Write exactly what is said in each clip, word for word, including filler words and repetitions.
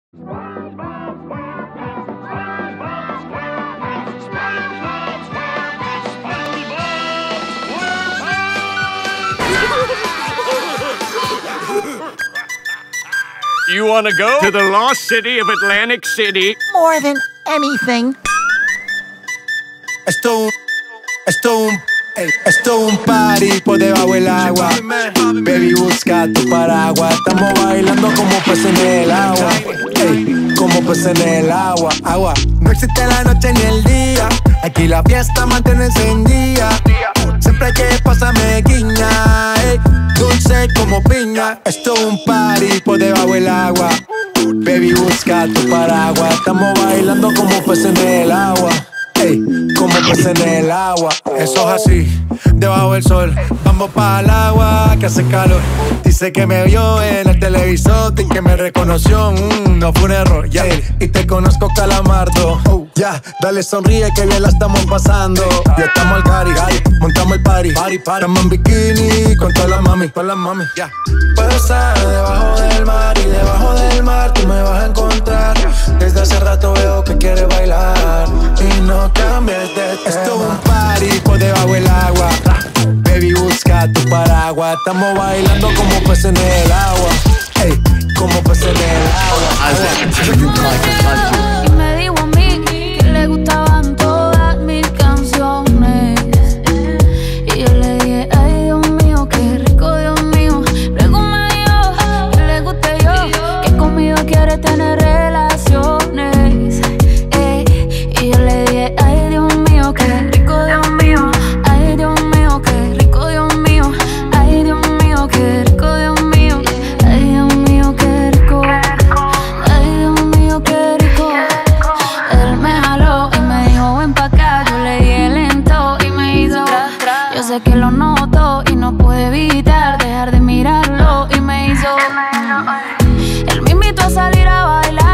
You wanna go to the lost city of Atlantic City? More than anything. Esto, esto, esto un party por debajo del agua. Baby, busca tu paraguas. Estamos bailando como peces en el agua. Ey, como peces en el agua. Agua. No existe la noche ni el día. Aquí la fiesta mantiene encendida. Siempre hay que pasarme guiña. Ey, dulce como piña. Esto es un party por debajo del agua. Baby, busca tu paraguas. Estamos bailando como peces en el agua. Ey, como peces en el agua. Eso es así, debajo del sol. Vamos para el agua que hace calor. Dice que me vio en el televisor y que me reconoció. Mm, no fue un error, ya. Yeah. Y te conozco, Calamardo. Oh, ya, yeah. Dale sonríe que bien la estamos pasando. Ya estamos al cari, montamos el party. Party, party. Estamos en bikini con todas las mami, con las mami. Ya. Yeah. Puedo estar debajo del mar y debajo del mar tú me vas a encontrar. Desde hace rato veo que quieres bailar y no cambies de tema. Esto es un party por debajo del agua. Baby, busca tu paraguas. Estamos bailando como peces en el agua. Ey, como peces en el agua. Y me dijo a mí que le gustaban todas mis canciones. Y yo le dije, ay Dios mío, qué rico, Dios mío. Luego me dijo que le guste yo, que conmigo quiere tener relaciones. Ey, y yo le dije, ay Dios mío, qué rico, Dios mío. Ay Dios mío, qué rico, Dios mío. Ay Dios mío, qué rico, Dios mío. Ay Dios mío, qué rico. Ay Dios mío, qué rico. Él me jaló y me dijo ven pa' acá. Yo le dije lento y me hizo. Yo sé que lo noto y no pude evitar dejar de mirarlo y me hizo. Él me invitó a salir a bailar.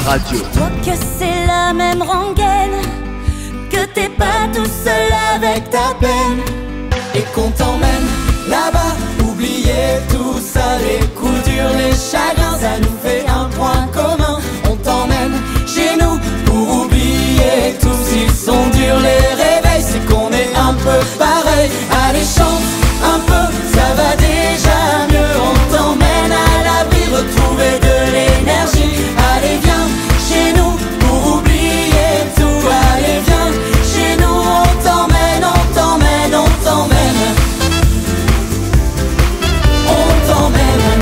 Radio. Toi que c'est la même rengaine, que t'es pas tout seul avec ta peine, et qu'on t'emmène là-bas, oublier tout ça, les coups durs, les chagrins, ça nous fait un point commun. On t'emmène chez nous pour oublier tout. S'ils sont durs les réveils, c'est qu'on est un peu pareil. Allez chante un peu, ça va déjà mieux. On t'emmène à l'abri, retrouver de l'énergie. Allez viens chez nous pour oublier tout. Allez viens chez nous, on t'emmène, on t'emmène, on t'emmène. On t'emmène.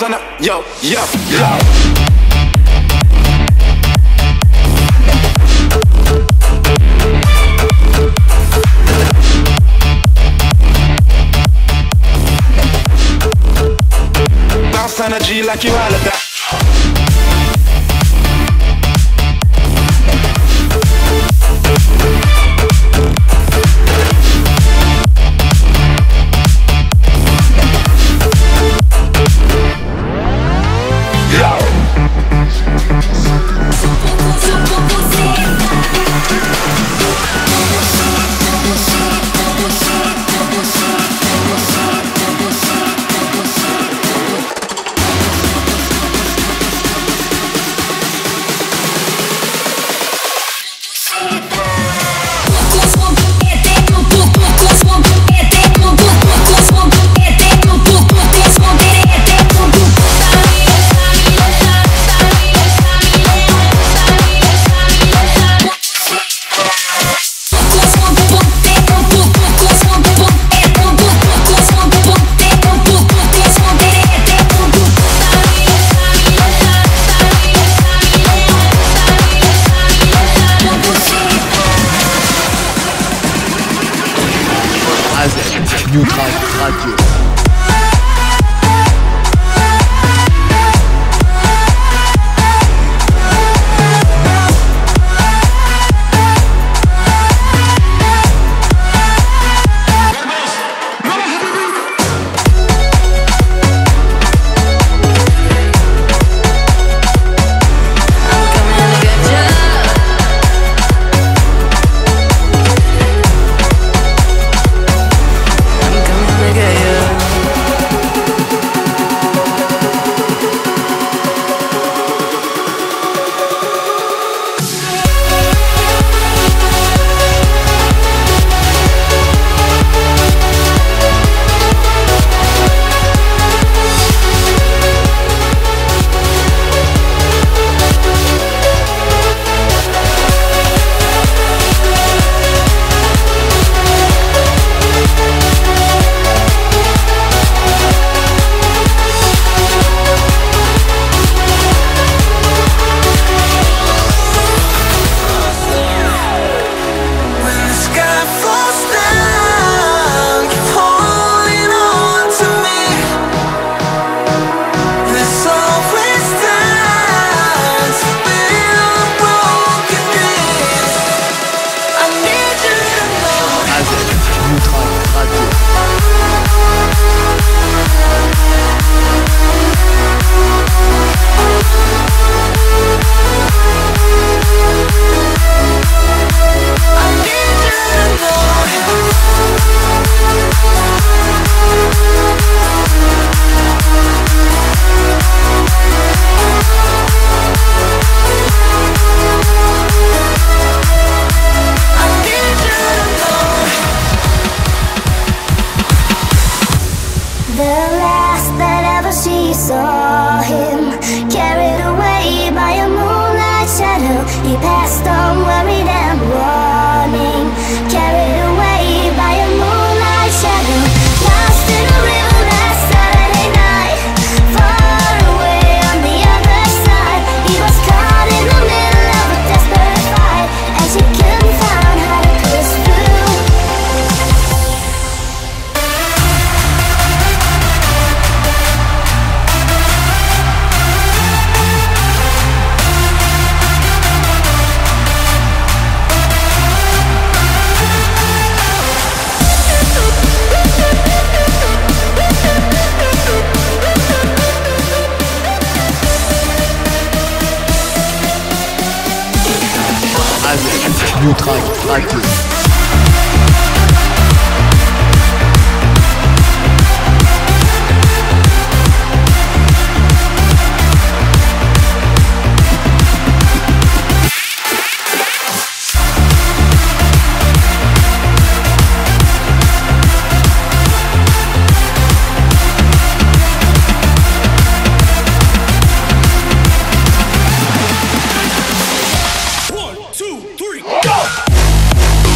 bounce on up, yo, yo, yo. Bounce energy like you all of that. Neutral Radio. Neutral Radio. One, two, three, go!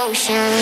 ocean.